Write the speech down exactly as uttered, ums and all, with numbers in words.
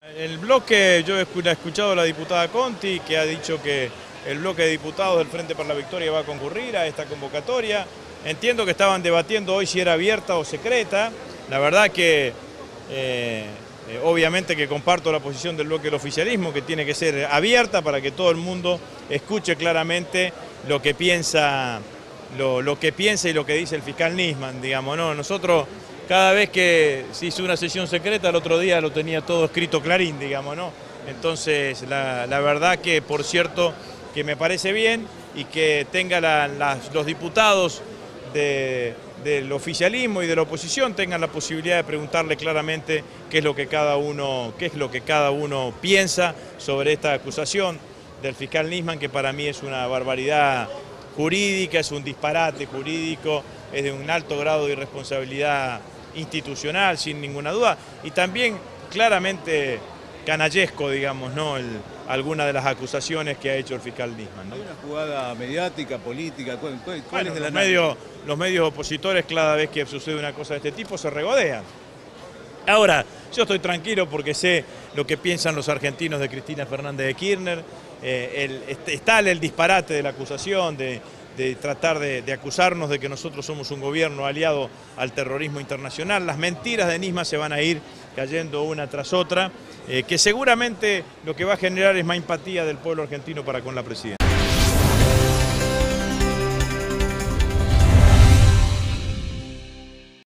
El bloque, yo he escuchado a la diputada Conti, que ha dicho que el bloque de diputados del Frente para la Victoria va a concurrir a esta convocatoria. Entiendo que estaban debatiendo hoy si era abierta o secreta. La verdad que, eh, eh, obviamente que comparto la posición del bloque del oficialismo, que tiene que ser abierta para que todo el mundo escuche claramente lo que piensa, lo, lo que piensa y lo que dice el fiscal Nisman, digamos, ¿no? Nosotros, cada vez que se hizo una sesión secreta, el otro día lo tenía todo escrito clarín, digamos, ¿no? Entonces, la, la verdad que, por cierto, que me parece bien y que tenga la, las, los diputados de, del oficialismo y de la oposición tengan la posibilidad de preguntarle claramente qué es lo que cada uno, qué es lo que cada uno piensa sobre esta acusación del fiscal Nisman, que para mí es una barbaridad jurídica, es un disparate jurídico, es de un alto grado de irresponsabilidad institucional, sin ninguna duda, y también claramente canallesco, digamos, ¿no? El, alguna de las acusaciones que ha hecho el fiscal Nisman, ¿no? ¿Hay una jugada mediática, política? ¿Cuál, cuál, cuál Bueno, es de la los, medios, los medios opositores, cada vez que sucede una cosa de este tipo, se regodean. Ahora, yo estoy tranquilo porque sé lo que piensan los argentinos de Cristina Fernández de Kirchner. Eh, el, está el disparate de la acusación, de, de tratar de, de acusarnos de que nosotros somos un gobierno aliado al terrorismo internacional. Las mentiras de Nisman se van a ir cayendo una tras otra, eh, que seguramente lo que va a generar es más empatía del pueblo argentino para con la presidenta.